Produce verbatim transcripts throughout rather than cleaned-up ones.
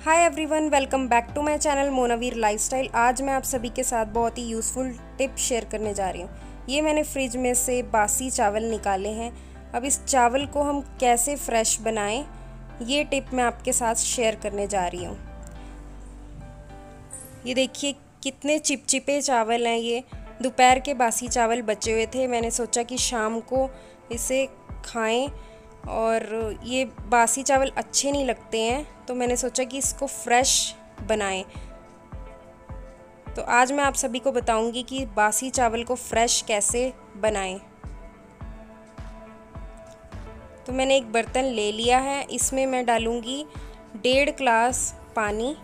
Hi everyone, welcome back to my channel Monaveer lifestyle. आज मैं आप सभी के साथ बहुत ही यूज़फुल टिप शेयर करने जा रही हूँ। ये मैंने फ्रिज में से बासी चावल निकाले हैं। अब इस चावल को हम कैसे फ्रेश बनाएं, ये टिप मैं आपके साथ शेयर करने जा रही हूँ। ये देखिए कितने चिपचिपे चावल हैं। ये दोपहर के बासी चावल बचे हुए थे। मैंने सोचा कि शाम को इसे खाएं, और ये बासी चावल अच्छे नहीं लगते हैं, तो मैंने सोचा कि इसको फ्रेश बनाएं। तो आज मैं आप सभी को बताऊंगी कि बासी चावल को फ्रेश कैसे बनाएं। तो मैंने एक बर्तन ले लिया है, इसमें मैं डालूंगी डेढ़ ग्लास पानी।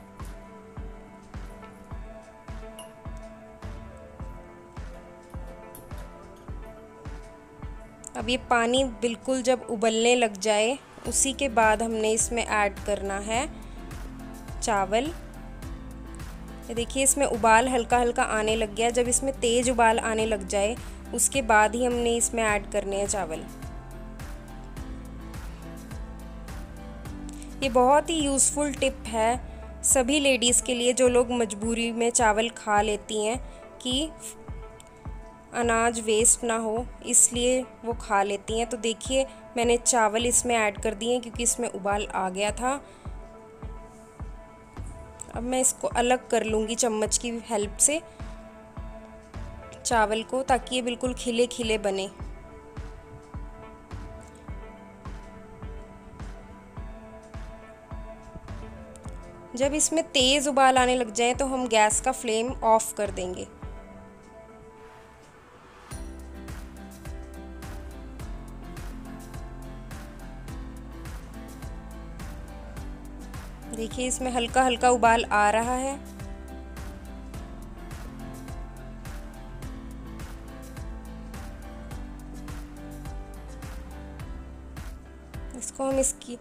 अब ये पानी बिल्कुल जब उबलने लग जाए, उसी के बाद हमने इसमें ऐड करना है चावल। ये देखिए इसमें उबाल हल्का हल्का आने लग गया। जब इसमें तेज़ उबाल आने लग जाए, उसके बाद ही हमने इसमें ऐड करने हैं चावल। ये बहुत ही यूज़फुल टिप है सभी लेडीज़ के लिए, जो लोग मजबूरी में चावल खा लेती हैं कि अनाज वेस्ट ना हो, इसलिए वो खा लेती हैं। तो देखिए मैंने चावल इसमें ऐड कर दिए हैं क्योंकि इसमें उबाल आ गया था। अब मैं इसको अलग कर लूँगी चम्मच की हेल्प से चावल को, ताकि ये बिल्कुल खिले खिले बने। जब इसमें तेज़ उबाल आने लग जाए तो हम गैस का फ्लेम ऑफ कर देंगे। देखिए इसमें हल्का हल्का उबाल आ रहा है। इसको हम इसकी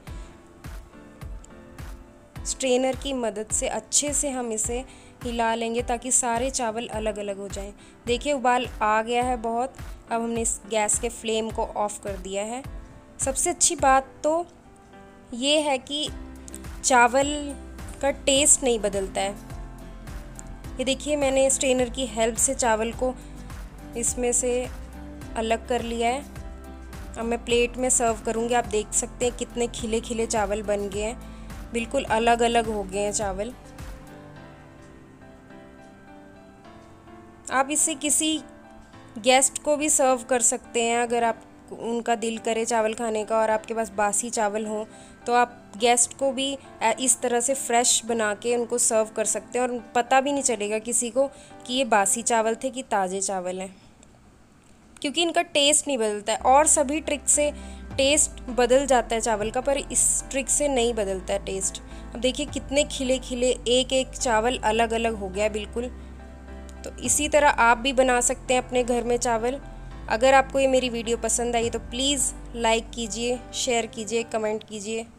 स्ट्रेनर की मदद से अच्छे से हम इसे हिला लेंगे ताकि सारे चावल अलग अलग हो जाएं। देखिए उबाल आ गया है बहुत। अब हमने इस गैस के फ्लेम को ऑफ कर दिया है। सबसे अच्छी बात तो ये है कि चावल का टेस्ट नहीं बदलता है। ये देखिए मैंने स्ट्रेनर की हेल्प से चावल को इसमें से अलग कर लिया है। अब मैं प्लेट में सर्व करूँगी। आप देख सकते हैं कितने खिले खिले चावल बन गए हैं, बिल्कुल अलग अलग हो गए हैं चावल। आप इसे किसी गेस्ट को भी सर्व कर सकते हैं। अगर आप उनका दिल करे चावल खाने का और आपके पास बासी चावल हों, तो आप गेस्ट को भी इस तरह से फ्रेश बना के उनको सर्व कर सकते हैं, और पता भी नहीं चलेगा किसी को कि ये बासी चावल थे कि ताज़े चावल हैं, क्योंकि इनका टेस्ट नहीं बदलता है। और सभी ट्रिक से टेस्ट बदल जाता है चावल का, पर इस ट्रिक से नहीं बदलता है टेस्ट। अब देखिए कितने खिले खिले एक एक चावल अलग अलग हो गया बिल्कुल। तो इसी तरह आप भी बना सकते हैं अपने घर में चावल। अगर आपको ये मेरी वीडियो पसंद आई तो प्लीज़ लाइक कीजिए, शेयर कीजिए, कमेंट कीजिए।